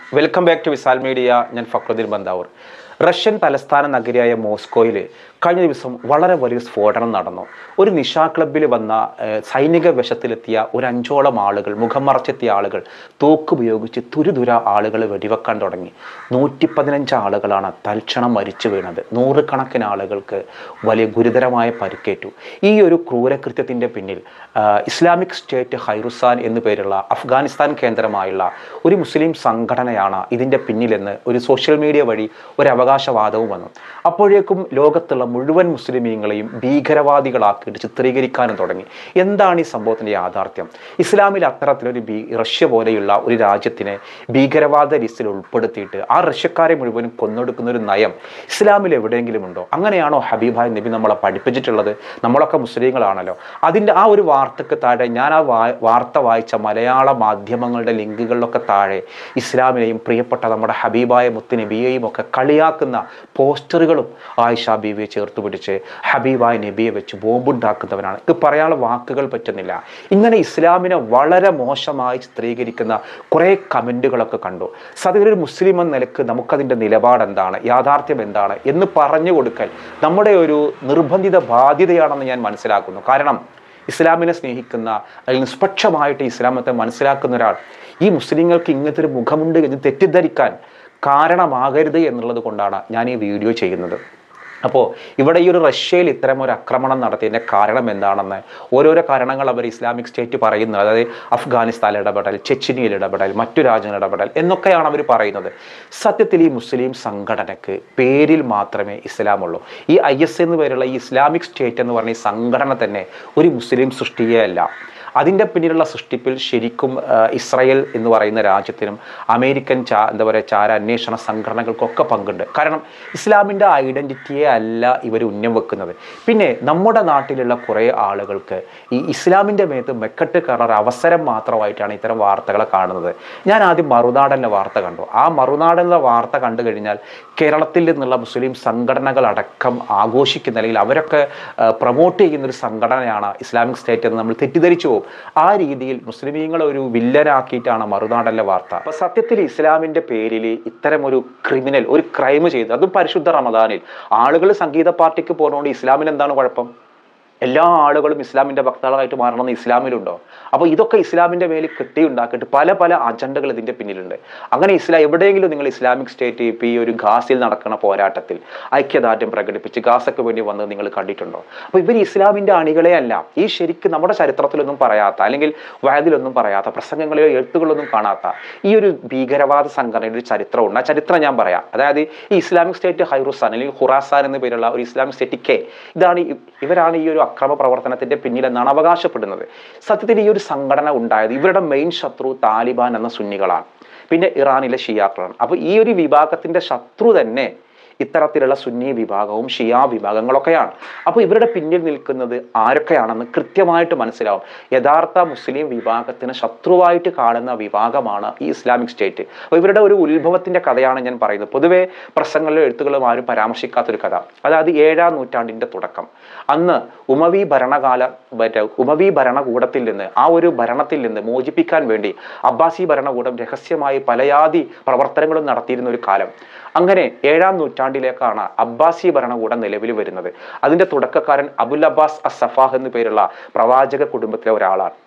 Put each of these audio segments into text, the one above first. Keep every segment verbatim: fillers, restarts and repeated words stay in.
Welcome back to Visal media. ഞാൻ Fakruddin ബന്താവൂർ. Russian തലസ്ഥാന നഗരിയായ മോസ്കോയിൽ കഴിഞ്ഞ ദിവസം വളരെ വലിയ സ്ഫോടനം നടന്നു. ഒരു നിശാ ക്ലബ്ബിൽ വന്ന സൈനിക വശത്തിലെത്തിയ ഒരു അഞ്ചോളം ആളുകൾ, മുഖം മറച്ചെത്തിയ ആളുകൾ തോക്കുപയോഗിച്ച് തുരുതുര ആളുകൾ വെടിവെക്കാൻ തുടങ്ങി. നൂറ്റി പതിനഞ്ച് ആളുകളാണ് തൽക്ഷണം മരിച്ചു വീണത്. നൂറുകണക്കിന് ആളുകൾക്ക് വലിയ ഗുരുതരമായ പരിക്കേറ്റു. ഈ ഒരു ക്രൂരകൃത്യത്തിൻ്റെ പിന്നിൽ ഇസ്ലാമിക് സ്റ്റേറ്റ് ഹൈറുസാൻ എന്നു പേരുള്ള അഫ്ഗാനിസ്ഥാൻ കേന്ദ്രമായുള്ള ഒരു മുസ്ലിം സംഘടനയാണ് ഇതിൻ്റെ പിന്നിലെന്ന് ഒരു സോഷ്യൽ മീഡിയ വഴി ഒരു അവകാശവാദവും വന്നു. അപ്പോഴേക്കും ലോകത്തുള്ള മുഴുവൻ മുസ്ലിമീങ്ങളെയും ഭീകരവാദികളാക്കിയിട്ട് ചിത്രീകരിക്കാനും തുടങ്ങി. എന്താണ് ഈ സംഭവത്തിൻ്റെ യാഥാർത്ഥ്യം? ഇസ്ലാമിൽ അത്തരത്തിലൊരു ഭീ റഷ്യ പോലെയുള്ള ഒരു രാജ്യത്തിനെ ഭീകരവാദ ലിസ്റ്റിൽ ഉൾപ്പെടുത്തിയിട്ട് ആ റഷ്യക്കാരെ മുഴുവനും കൊന്നൊടുക്കുന്ന ഒരു നയം ഇസ്ലാമിൽ എവിടെയെങ്കിലും ഉണ്ടോ? അങ്ങനെയാണോ ഹബീബായ നബി നമ്മളെ പഠിപ്പിച്ചിട്ടുള്ളത്? നമ്മളൊക്കെ മുസ്ലിങ്ങളാണല്ലോ. അതിൻ്റെ ആ ഒരു വാർത്തക്ക് താഴെ ഞാൻ ആ വാർത്ത വായിച്ച മലയാള മാധ്യമങ്ങളുടെ ലിങ്കുകളിലൊക്കെ താഴെ ഇസ്ലാമിനെയും പ്രിയപ്പെട്ട നമ്മുടെ ഹബീബായ മുത്ത് നബിയെയും ഒക്കെ കളിയാക്കുന്ന പോസ്റ്ററുകളും ആയിഷ ബീവിയെ ചേർത്ത് പിടിച്ച് ഹബീബായ നബിയെ വെച്ച് ബോംബുണ്ടാക്കുന്നവനാണ്. ഇത് പറയാനുള്ള വാക്കുകൾ പറ്റുന്നില്ല. ഇങ്ങനെ ഇസ്ലാമിനെ വളരെ മോശമായി ചിത്രീകരിക്കുന്ന കുറേ കമൻറ്റുകളൊക്കെ കണ്ടു. സത്യത്തിൽ ഒരു മുസ്ലിം എന്ന നിലക്ക് നമുക്കതിൻ്റെ നിലപാട് എന്താണ്, യാഥാർത്ഥ്യം എന്താണ് എന്ന് പറഞ്ഞു കൊടുക്കൽ നമ്മുടെ ഒരു നിർബന്ധിത ബാധ്യതയാണെന്ന് ഞാൻ മനസ്സിലാക്കുന്നു. കാരണം ഇസ്ലാമിനെ സ്നേഹിക്കുന്ന അല്ലെങ്കിൽ നിഷ്പക്ഷമായിട്ട് ഇസ്ലാമത്തെ മനസ്സിലാക്കുന്ന ഒരാൾ ഈ മുസ്ലിങ്ങൾക്ക് ഇങ്ങനത്തെ ഒരു മുഖമുണ്ട് എന്ന് തെറ്റിദ്ധരിക്കാൻ കാരണമാകരുത് എന്നുള്ളത് കൊണ്ടാണ് ഞാൻ ഈ വീഡിയോ ചെയ്യുന്നത്. അപ്പോൾ ഇവിടെ ഈ ഒരു റഷ്യയിൽ ഇത്തരം ഒരു ആക്രമണം നടത്തിയതിൻ്റെ കാരണം എന്താണെന്ന് ഓരോരോ കാരണങ്ങൾ അവർ ഇസ്ലാമിക് സ്റ്റേറ്റ് പറയുന്നത്. അതായത് അഫ്ഗാനിസ്ഥാനിൽ ഇടപെടൽ, ചെച്ചിനിയിൽ ഇടപെടൽ, മറ്റു രാജ്യങ്ങൾ ഇടപെടൽ എന്നൊക്കെയാണ് അവർ പറയുന്നത്. സത്യത്തിൽ ഈ മുസ്ലിം സംഘടനയ്ക്ക് പേരിൽ മാത്രമേ ഇസ്ലാമുള്ളൂ. ഈ ഐ എസ് എന്ന് പേരുള്ള ഈ ഇസ്ലാമിക് സ്റ്റേറ്റ് എന്ന് പറഞ്ഞ ഈ സംഘടന തന്നെ ഒരു മുസ്ലിം സൃഷ്ടിയേ അല്ല. അതിൻ്റെ പിന്നിലുള്ള സൃഷ്ടിപ്പിൽ ശരിക്കും ഇസ്രായേൽ എന്ന് പറയുന്ന രാജ്യത്തിനും അമേരിക്കൻ ചാ എന്താ പറയുക ചാര അന്വേഷണ സംഘടനകൾക്കൊക്കെ പങ്കുണ്ട്. കാരണം ഇസ്ലാമിൻ്റെ ഐഡൻറ്റിറ്റിയെ അല്ല ഇവർ ഉന്നം വെക്കുന്നത്. പിന്നെ നമ്മുടെ നാട്ടിലുള്ള കുറേ ആളുകൾക്ക് ഈ ഇസ്ലാമിൻ്റെ മേത്ത് മെക്കെട്ട് കയറാൻ അവസരം മാത്രമായിട്ടാണ് ഇത്തരം വാർത്തകളെ കാണുന്നത്. ഞാൻ ആദ്യം മറുനാടൻ്റെ വാർത്ത കണ്ടു. ആ മറുനാടൻ്റെ വാർത്ത കണ്ടു കഴിഞ്ഞാൽ കേരളത്തിൽ നിന്നുള്ള മുസ്ലിം സംഘടനകളടക്കം ആഘോഷിക്കുന്ന അല്ലെങ്കിൽ അവരൊക്കെ പ്രൊമോട്ട് ചെയ്യുന്നൊരു സംഘടനയാണ് ഇസ്ലാമിക് സ്റ്റേറ്റ് എന്ന് നമ്മൾ തെറ്റിദ്ധരിച്ചു പോകും. ആ രീതിയിൽ മുസ്ലിമീങ്ങളെ ഒരു വില്ലനാക്കിയിട്ടാണ് മറുനാടല്ല വാർത്ത. അപ്പൊ സത്യത്തിൽ ഇസ്ലാമിന്റെ പേരിൽ ഇത്തരം ഒരു ക്രിമിനൽ ഒരു ക്രൈം ചെയ്ത്, അതും പരിശുദ്ധ റമദാനിൽ ആളുകൾ സംഗീത പാർട്ടിക്ക് പോകുന്നതുകൊണ്ട് ഇസ്ലാമിൽ എന്താണ് കുഴപ്പം? എല്ലാ ആളുകളും ഇസ്ലാമിൻ്റെ ഭക്തകളായിട്ട് മാറണമെന്ന് ഇസ്ലാമിലുണ്ടോ? അപ്പോൾ ഇതൊക്കെ ഇസ്ലാമിൻ്റെ മേൽ കെട്ടിയുണ്ടാക്കിയിട്ട് പല പല അജണ്ടകൾ ഇതിൻ്റെ പിന്നിലുണ്ട്. അങ്ങനെ ഇസ്ലാം എവിടെയെങ്കിലും നിങ്ങൾ ഇസ്ലാമിക് സ്റ്റേറ്റ് ഇപ്പോൾ ഈ ഒരു ഗാസിൽ നടക്കുന്ന പോരാട്ടത്തിൽ ഐക്യദാർഢ്യം പ്രകടിപ്പിച്ച് ഗാസയ്ക്ക് വേണ്ടി വന്നത് നിങ്ങൾ കണ്ടിട്ടുണ്ടോ? അപ്പോൾ ഇവർ ഇസ്ലാമിൻ്റെ അണികളെ അല്ല. ഈ ശരിക്കും നമ്മുടെ ചരിത്രത്തിലൊന്നും പറയാത്ത അല്ലെങ്കിൽ വയതിലൊന്നും പറയാത്ത പ്രസംഗങ്ങളിലോ എഴുത്തുകളൊന്നും കാണാത്ത ഈ ഒരു ഭീകരവാദ സംഘടനയുടെ ഒരു ചരിത്രമുണ്ട്. ആ ചരിത്രം ഞാൻ പറയാം. അതായത് ഈ ഇസ്ലാമിക് സ്റ്റേറ്റ് ഹൈറുസാൻ അല്ലെങ്കിൽ ഖുറാസാൻ എന്ന പേരുള്ള ഒരു ഇസ്ലാമിക് സ്റ്റേറ്റ് കെ ഇതാണ് ഇവരാണ് ഈ ഒരു അക്രമ പ്രവർത്തനത്തിന്റെ പിന്നിലെന്നാണ് അവകാശപ്പെടുന്നത്. സത്യത്തിൽ ഈ ഒരു സംഘടന ഉണ്ടായത് ഇവരുടെ മെയിൻ ശത്രു താലിബാൻ എന്ന സുന്നികളാണ്, പിന്നെ ഇറാനിലെ ഷിയാക്കളാണ്. അപ്പോൾ ഈ ഒരു വിഭാഗത്തിന്റെ ശത്രു തന്നെ ഇത്തരത്തിലുള്ള സുന്നി വിഭാഗവും ഷിയാ വിഭാഗങ്ങളൊക്കെയാണ്. അപ്പോൾ ഇവരുടെ പിന്നിൽ നിൽക്കുന്നത് ആരൊക്കെയാണെന്ന് കൃത്യമായിട്ട് മനസ്സിലാവും. യഥാർത്ഥ മുസ്ലിം വിഭാഗത്തിന് ശത്രുവായിട്ട് കാണുന്ന വിഭാഗമാണ് ഈ ഇസ്ലാമിക് സ്റ്റേറ്റ്. അപ്പോൾ ഇവരുടെ ഒരു ഉത്ഭവത്തിന്റെ കഥയാണ് ഞാൻ പറയുന്നത്. പൊതുവെ പ്രസംഗങ്ങളിലും എഴുത്തുകളും ആരും പരാമർശിക്കാത്തൊരു കഥ. അതായത് ഏഴാം നൂറ്റാണ്ടിന്റെ തുടക്കം. അന്ന് ഉമവി ഭരണകാല ഉമവി ഭരണകൂടത്തിൽ നിന്ന് ആ ഒരു ഭരണത്തിൽ നിന്ന് മോചിപ്പിക്കാൻ വേണ്ടി അബ്ബാസി ഭരണകൂടം രഹസ്യമായി പലയാതി പ്രവർത്തനങ്ങളും നടത്തിയിരുന്ന ഒരു കാലം. അങ്ങനെ ഏഴാം നൂറ്റാണ്ടിലേക്കാണ് അബ്ബാസി ഭരണകൂടം നിലവിൽ വരുന്നത്. അതിന്റെ തുടക്കക്കാരൻ അബുൽ അബ്ബാസ് അസ് സഫാഹ് എന്നു പേരുള്ള പ്രവാചക കുടുംബത്തിലെ ഒരാളാണ്.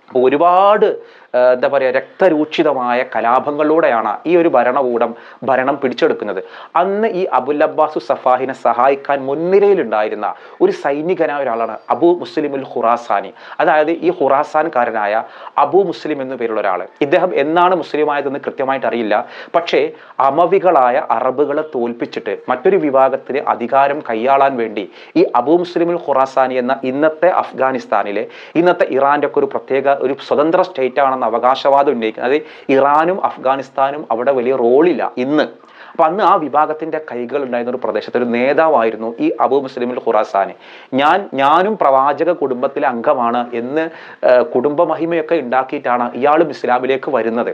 ഒരുപാട് എന്താ പറയുക രക്തരൂക്ഷിതമായ കലാപങ്ങളിലൂടെയാണ് ഈ ഒരു ഭരണകൂടം ഭരണം പിടിച്ചെടുക്കുന്നത്. അന്ന് ഈ അബുൽ അബ്ബാസു സഫാഹിനെ സഹായിക്കാൻ മുൻനിരയിലുണ്ടായിരുന്ന ഒരു സൈനികനായ ഒരാളാണ് അബു മുസ്ലിമുൽ ഖുറാസാനി. അതായത് ഈ ഖുറാസാൻകാരനായ അബു മുസ്ലിം എന്നു പേരുള്ള ഒരാൾ. ഇദ്ദേഹം എന്നാണ് മുസ്ലിമായതെന്ന് കൃത്യമായിട്ട് അറിയില്ല. പക്ഷേ അമവികളായ അറബുകളെ തോൽപ്പിച്ചിട്ട് മറ്റൊരു വിഭാഗത്തിന് അധികാരം കൈയാളാൻ വേണ്ടി ഈ അബു മുസ്ലിമുൽ ഖുറാസാനി എന്ന ഇന്നത്തെ അഫ്ഗാനിസ്ഥാനിലെ ഇന്നത്തെ ഇറാന്റെ ഒക്കെ ഒരു പ്രത്യേക ഒരു സ്വതന്ത്ര സ്റ്റേറ്റ് ആണെന്ന് അവകാശവാദം ഉന്നയിക്കുന്നത്. അത് ഇറാനും അഫ്ഗാനിസ്ഥാനും അവിടെ വലിയ റോളില്ല ഇന്ന്. അപ്പൊ അന്ന് ആ വിഭാഗത്തിന്റെ കൈകൾ ഉണ്ടായിരുന്ന ഒരു പ്രദേശത്തെ ഒരു നേതാവായിരുന്നു ഈ അബു മുസ്ലിമുൽ ഖുറാസാനി. ഞാൻ ഞാനും പ്രവാചക കുടുംബത്തിലെ അംഗമാണ് എന്ന് കുടുംബ മഹിമയൊക്കെ ഉണ്ടാക്കിയിട്ടാണ് ഇയാളും ഇസ്ലാമിലേക്ക് വരുന്നത്.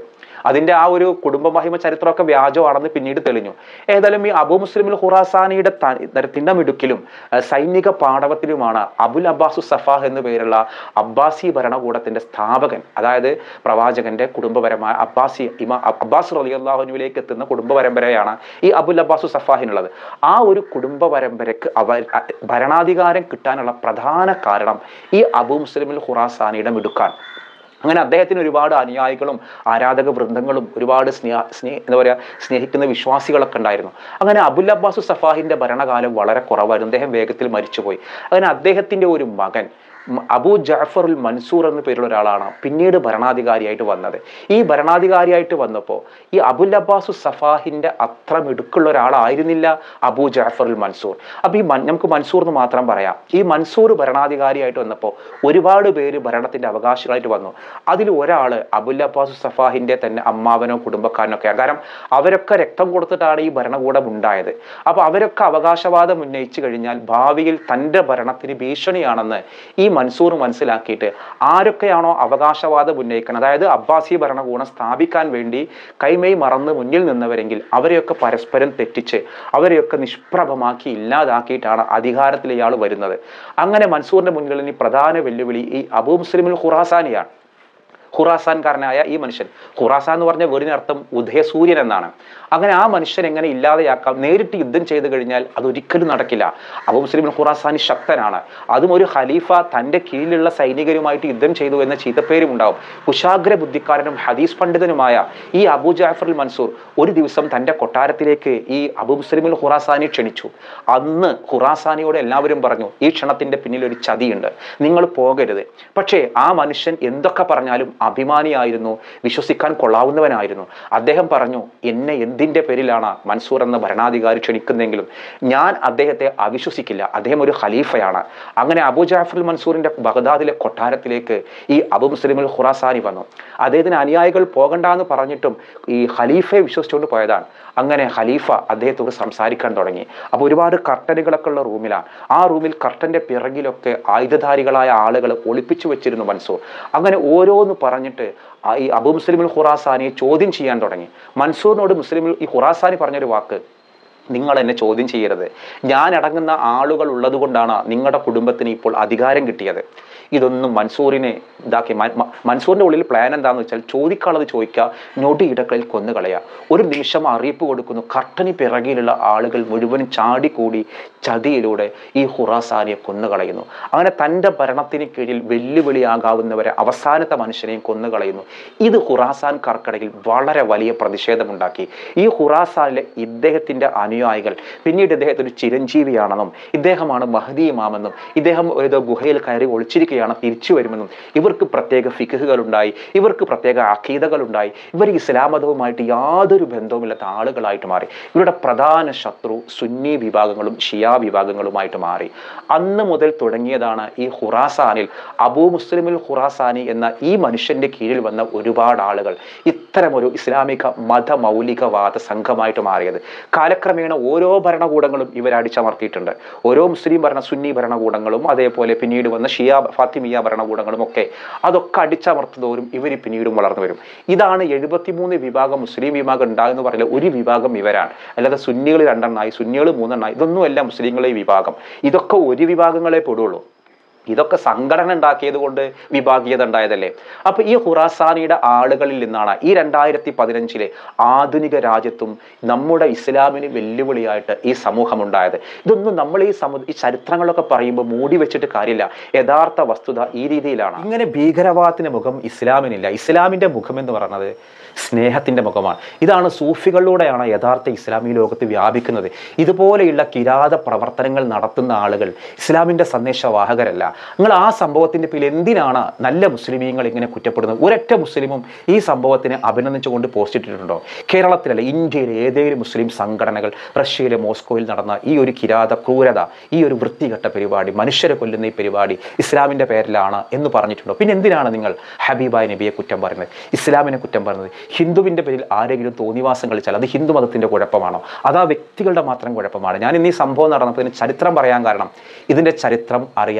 അതിൻ്റെ ആ ഒരു കുടുംബ മഹിമ ചരിത്രമൊക്കെ വ്യാജമാണെന്ന് പിന്നീട് തെളിഞ്ഞു. ഏതായാലും ഈ അബൂ മുസ്ലിമുൽ ഖുറാസാനിയുടെ തിണ്ടമിടുക്കിലും സൈനിക പാടവത്തിലുമാണ് അബുൽ അബ്ബാസു സഫാഹ് എന്നു പേരുള്ള അബ്ബാസി ഭരണകൂടത്തിന്റെ സ്ഥാപകൻ, അതായത് പ്രവാചകന്റെ കുടുംബപരമായ അബ്ബാസി ഇമാ അബ്ബാസ് റളിയല്ലാഹു അൻഹുവിലേക്ക് എത്തുന്ന കുടുംബ പരമ്പരയാണ് ഈ അബുൽ അബ്ബാസു സഫാഹിനുള്ളത്. ആ ഒരു കുടുംബ പരമ്പരക്ക് അവ ഭരണാധികാരം കിട്ടാനുള്ള പ്രധാന കാരണം ഈ അബൂ മുസ്ലിമുൽ ഖുറാസാനിയുടെ മിടുക്കാണ്. അങ്ങനെ അദ്ദേഹത്തിന് ഒരുപാട് അനുയായികളും ആരാധക വൃന്ദങ്ങളും ഒരുപാട് സ്നേഹ സ്നേഹ എന്താ പറയുക സ്നേഹിക്കുന്ന വിശ്വാസികളൊക്കെ ഉണ്ടായിരുന്നു. അങ്ങനെ അബുൽ അബ്ബാസു സഫാഹിന്റെ ഭരണകാലം വളരെ കുറവായിരുന്നു. അദ്ദേഹം വേഗത്തിൽ മരിച്ചുപോയി. അങ്ങനെ അദ്ദേഹത്തിന്റെ ഒരു മകൻ അബൂ ജഅഫറുൽ മൻസൂർ എന്ന പേരുള്ള ഒരാളാണ് പിന്നീട് ഭരണാധികാരിയായിട്ട് വന്നത്. ഈ ഭരണാധികാരിയായിട്ട് വന്നപ്പോൾ ഈ അബുൽ അബ്ബാസു സഫാഹിന്റെ അത്ര മിടുക്കുള്ള ഒരാളായിരുന്നില്ല അബൂ ജഅഫറുൽ മൻസൂർ. അപ്പൊ ഈ നമുക്ക് മൻസൂർ എന്ന് മാത്രം പറയാം. ഈ മൻസൂർ ഭരണാധികാരിയായിട്ട് വന്നപ്പോൾ ഒരുപാട് പേര് ഭരണത്തിന്റെ അവകാശികളായിട്ട് വന്നു. അതിൽ ഒരാള് അബുൽ അബ്ബാസു സഫാഹിന്റെ തന്നെ അമ്മാവനോ കുടുംബക്കാരനോ ഒക്കെ. കാരണം അവരൊക്കെ രക്തം കൊടുത്തിട്ടാണ് ഈ ഭരണകൂടം ഉണ്ടായത്. അപ്പൊ അവരൊക്കെ അവകാശവാദം ഉന്നയിച്ചു കഴിഞ്ഞാൽ ഭാവിയിൽ തന്റെ ഭരണത്തിന് ഭീഷണിയാണെന്ന് ഈ മൻസൂർ മനസ്സിലാക്കിയിട്ട് ആരൊക്കെയാണോ അവകാശവാദം ഉന്നയിക്കണം, അതായത് അബ്ബാസി ഭരണകൂടം സ്ഥാപിക്കാൻ വേണ്ടി കൈമേയ് മറന്ന് മുന്നിൽ നിന്നവരെങ്കിൽ അവരെയൊക്കെ പരസ്പരം തെറ്റിച്ച് അവരെയൊക്കെ നിഷ്പ്രഭമാക്കി ഇല്ലാതാക്കിയിട്ടാണ് അധികാരത്തിൽ ഇയാൾ വരുന്നത്. അങ്ങനെ മൻസൂറിന്റെ മുന്നിൽ ഇനി പ്രധാന വെല്ലുവിളി ഈ അബൂ മുസ്ലിമുൽ ഖുറാസാനിയാണ്. ഖുറാസാൻകാരനായ ഈ മനുഷ്യൻ, ഖുറാസാൻ എന്ന് പറഞ്ഞ വീടിനർത്ഥം ഉദയസൂര്യൻ എന്നാണ്. അങ്ങനെ ആ മനുഷ്യൻ എങ്ങനെ ഇല്ലാതെയാക്കാം? നേരിട്ട് യുദ്ധം ചെയ്തു കഴിഞ്ഞാൽ അതൊരിക്കലും നടക്കില്ല. അബൂ മുസ്ലിമുൽ ഖുറാസാനി ശക്തനാണ്. അതും ഒരു ഖലീഫ തൻ്റെ കീഴിലുള്ള സൈനികരുമായിട്ട് യുദ്ധം ചെയ്തു എന്ന ചീത്തപ്പേരും ഉണ്ടാവും. കുശാഗ്ര ബുദ്ധിക്കാരനും ഹദീസ് പണ്ഡിതനുമായ ഈ അബൂ ജഅഫറുൽ മൻസൂർ ഒരു ദിവസം തൻ്റെ കൊട്ടാരത്തിലേക്ക് ഈ അബൂ മുസ്ലിമുൽ ഖുറാസാനി ക്ഷണിച്ചു. അന്ന് ഖുറാസാനിയോട് എല്ലാവരും പറഞ്ഞു, ഈ ക്ഷണത്തിന്റെ പിന്നിൽ ഒരു ചതിയുണ്ട്, നിങ്ങൾ പോകരുത്. പക്ഷേ ആ മനുഷ്യൻ എന്തൊക്കെ പറഞ്ഞാലും അഭിമാനിയായിരുന്നു, വിശ്വസിക്കാൻ കൊള്ളാവുന്നവനായിരുന്നു. അദ്ദേഹം പറഞ്ഞു, എന്നെ എന്തിന്റെ പേരിലാണ് മൻസൂർ എന്ന ഭരണാധികാരി ക്ഷണിക്കുന്നതെങ്കിലും ഞാൻ അദ്ദേഹത്തെ അവിശ്വസിക്കില്ല, അദ്ദേഹം ഒരു ഖലീഫയാണ്. അങ്ങനെ അബൂ ജഅഫറുൽ മൻസൂറിന്റെ ബഗ്ദാദിലെ കൊട്ടാരത്തിലേക്ക് ഈ അബൂ മുസ്ലിമുൽ ഖുറാസാനി വന്നു. അദ്ദേഹത്തിന് അനുയായികൾ പോകണ്ടെന്ന് പറഞ്ഞിട്ടും ഈ ഖലീഫയെ വിശ്വസിച്ചുകൊണ്ട് പോയതാണ്. അങ്ങനെ ഖലീഫ അദ്ദേഹത്തോട് സംസാരിക്കാൻ തുടങ്ങി. അപ്പോൾ ഒരുപാട് കർട്ടനുകളൊക്കെ ഉള്ള റൂമിലാണ്. ആ റൂമിൽ കർട്ടന്റെ പിറകിലൊക്കെ ആയുധധാരികളായ ആളുകൾ ഒളിപ്പിച്ചു വെച്ചിരുന്നു മൻസൂർ. അങ്ങനെ ഓരോന്ന് പറഞ്ഞിട്ട് ഈ അബൂ മുസ്ലിമുൽ ഖുറാസാനിയെ ചോദ്യം ചെയ്യാൻ തുടങ്ങി. മൻസൂറിനോട് മുസ്ലിമുൽ ഈ ഖുറാസാനി പറഞ്ഞൊരു വാക്ക്, നിങ്ങൾ എന്നെ ചോദ്യം ചെയ്യരുത്, ഞാൻ അടങ്ങുന്ന ആളുകൾ ഉള്ളത് കൊണ്ടാണ് നിങ്ങളുടെ കുടുംബത്തിന് ഇപ്പോൾ അധികാരം കിട്ടിയത്. ഇതൊന്നും മൻസൂറിനെ ഇതാക്കി മൻസൂറിന്റെ ഉള്ളിൽ പ്ലാൻ എന്താന്ന് വെച്ചാൽ ചോദിക്കാനുള്ളത് ചോദിക്കുക, ഞൊടിയിടക്കളിൽ കൊന്നുകളയുക. ഒരു നിമിഷം അറിയിപ്പ് കൊടുക്കുന്നു, കർട്ടന് പിറകിലുള്ള ആളുകൾ മുഴുവനും ചാടിക്കൂടി ചതിയിലൂടെ ഈ ഖുറാസാനിയെ കൊന്നുകളയുന്നു. അങ്ങനെ തൻ്റെ ഭരണത്തിന് കീഴിൽ വെല്ലുവിളിയാകാവുന്നവരെ അവസാനത്തെ മനുഷ്യനെയും കൊന്നുകളയുന്നു. ഇത് ഖുറാസാൻകാർക്കിടയിൽ വളരെ വലിയ പ്രതിഷേധമുണ്ടാക്കി. ഈ ഖുറാസാനിലെ ഇദ്ദേഹത്തിന്റെ അനുയായികൾ പിന്നീട് ഇദ്ദേഹത്തെ ഒരു ചിരഞ്ജീവിയാണെന്നും ഇദ്ദേഹമാണ് മഹ്ദി ഇമാമെന്നും ഇദ്ദേഹം ഏതോ ഗുഹയിൽ കയറി ഒളിച്ചിരിക്കുകയാണ്, തിരിച്ചു വരുമെന്നും ഇവർക്ക് പ്രത്യേക ഫിഖ്ഹുകൾ ഉണ്ടായി, ഇവർക്ക് പ്രത്യേക അഖീദകൾ ഉണ്ടായി, ഇവർ ഇസ്ലാം മതവുമായിട്ട് യാതൊരു ബന്ധവുമില്ലാത്ത ആളുകളായിട്ട് മാറി. ഇവരുടെ പ്രധാന ശത്രു സുന്നി വിഭാഗങ്ങളും ഷിയ വിഭാഗങ്ങളുമായിട്ട് മാറി. അന്ന് മുതൽ തുടങ്ങിയതാണ് ഈ ഖുറാസാനിൽ അബൂ മുസ്ലിമുൽ ഖുറാസാനി എന്ന ഈ മനുഷ്യന്റെ കീഴിൽ വന്ന ഒരുപാട് ആളുകൾ ഇത്തരമൊരു ഇസ്ലാമിക മതമൗലികവാദ സംഘമായിട്ട് മാറിയത്. കാലക്രമേണ ഓരോ ഭരണകൂടങ്ങളും ഇവർ അടിച്ചമർത്തിയിട്ടുണ്ട്. ഓരോ മുസ്ലിം ഭരണ സുന്നി ഭരണകൂടങ്ങളും അതേപോലെ പിന്നീട് വന്ന ഷിയ ഫാത്തിമിയ ഭരണകൂടങ്ങളും ഒക്കെ അതൊക്കെ അടിച്ചമർത്തുന്നവരും ഇവർ പിന്നീടും വളർന്നു വരും. ഇതാണ് എഴുപത്തിമൂന്ന് വിഭാഗം മുസ്ലിം വിഭാഗം ഉണ്ടാകുന്ന പറയുന്നത്. ഒരു വിഭാഗം ഇവരാണ്, അല്ലാതെ സുന്നികൾ രണ്ടെണ്ണായി സുന്നികൾ മൂന്നെണ്ണായി ഇതൊന്നുമല്ല മുസ്ലിങ്ങളെ വിഭാഗം. ഇതൊക്കെ ഒരു വിഭാഗങ്ങളെ പെടുള്ളൂ. ഇതൊക്കെ സംഘടന ഉണ്ടാക്കിയത് കൊണ്ട് വിഭാഗീയത ഉണ്ടായതല്ലേ. അപ്പൊ ഈ ഖുറാസാനിയുടെ ആളുകളിൽ നിന്നാണ് ഈ രണ്ടായിരത്തി പതിനഞ്ചിലെ ആധുനിക രാജ്യത്തും നമ്മുടെ ഇസ്ലാമിന് വെല്ലുവിളിയായിട്ട് ഈ സമൂഹം ഉണ്ടായത്. ഇതൊന്നും നമ്മൾ ഈ സമു ഈ ചരിത്രങ്ങളൊക്കെ പറയുമ്പോൾ മൂടി വെച്ചിട്ട് കാര്യമില്ല. യഥാർത്ഥ വസ്തുത ഈ രീതിയിലാണ്. ഇങ്ങനെ ഭീകരവാദത്തിന്റെ മുഖം ഇസ്ലാമിനില്ല. ഇസ്ലാമിന്റെ മുഖം എന്ന് പറയുന്നത് സ്നേഹത്തിന്റെ മുഖമാണ്. ഇതാണ് സൂഫികളിലൂടെയാണ് യഥാർത്ഥ ഇസ്ലാമി ലോകത്ത് വ്യാപിക്കുന്നത്. ഇതുപോലെയുള്ള കിരാത പ്രവർത്തനങ്ങൾ നടത്തുന്ന ആളുകൾ ഇസ്ലാമിന്റെ സന്ദേശവാഹകരല്ല. നിങ്ങൾ ആ സംഭവത്തിന്റെ പേരിൽ എന്തിനാണ് നല്ല മുസ്ലിമീങ്ങൾ ഇങ്ങനെ കുറ്റപ്പെടുന്നത്? ഒരൊറ്റ മുസ്ലിമും ഈ സംഭവത്തിനെ അഭിനന്ദിച്ചുകൊണ്ട് പോസ്റ്റ് ഇട്ടിട്ടുണ്ടോ? കേരളത്തിലല്ല, ഇന്ത്യയിലെ ഏതെങ്കിലും മുസ്ലിം സംഘടനകൾ റഷ്യയിലെ മോസ്കോയിൽ നടന്ന ഈ ഒരു കിരാത ക്രൂരത, ഈ ഒരു വൃത്തികെട്ട പരിപാടി, മനുഷ്യരെ കൊല്ലുന്ന ഈ പരിപാടി ഇസ്ലാമിന്റെ പേരിലാണ് എന്ന് പറഞ്ഞിട്ടുണ്ടോ? പിന്നെ എന്തിനാണ് നിങ്ങൾ ഹബീബായ നബിയെ കുറ്റം പറയുന്നത്, ഇസ്ലാമിനെ കുറ്റം പറയുന്നത്? ഹിന്ദുവിന്റെ പേരിൽ ആരെങ്കിലും തോന്നിവാസം കളിച്ചാൽ അത് ഹിന്ദു മതത്തിന്റെ കുഴപ്പമാണോ? അത് ആ വ്യക്തികളുടെ മാത്രം കുഴപ്പമാണ്? ഞാൻ ഇന്ന് ഈ സംഭവം നടന്നപ്പോൾ ഇതിന് ചരിത്രം പറയാൻ കാരണം ഇതിന്റെ ചരിത്രം അറിയാത്ത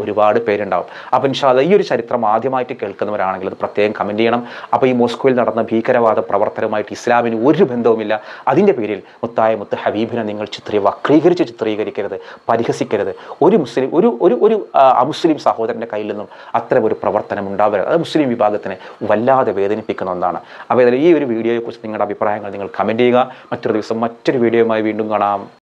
ഒരുപാട് പേരുണ്ടാവും. അപ്പോൾ ഇൻഷാ അല്ലാഹ് ഈ ഒരു ചരിത്രം ആദ്യമായിട്ട് കേൾക്കുന്നവരാണെങ്കിൽ അത് പ്രത്യേകം കമൻറ്റ് ചെയ്യണം. അപ്പോൾ ഈ മോസ്കോയിൽ നടന്ന ഭീകരവാദ പ്രവർത്തനവുമായിട്ട് ഇസ്ലാമിന് ഒരു ബന്ധവുമില്ല. അതിൻ്റെ പേരിൽ മുത്തായ മുത്ത് ഹബീബിനെ നിങ്ങൾ ചിത്രീ വക്രീകരിച്ച് ചിത്രീകരിക്കരുത്, പരിഹസിക്കരുത്. ഒരു മുസ്ലിം ഒരു ഒരു ഒരു അമുസ്ലിം സഹോദരൻ്റെ കയ്യിൽ നിന്നും അത്തരം ഒരു പ്രവർത്തനം ഉണ്ടാവരുത്. അത് മുസ്ലിം വിഭാഗത്തിനെ വല്ലാതെ വേദനിപ്പിക്കുന്ന ഒന്നാണ്. അപ്പോൾ ഈ ഒരു വീഡിയോയെക്കുറിച്ച് നിങ്ങളുടെ അഭിപ്രായങ്ങൾ നിങ്ങൾ കമൻറ്റ് ചെയ്യുക. മറ്റൊരു ദിവസം മറ്റൊരു വീഡിയോയുമായി വീണ്ടും കാണാം.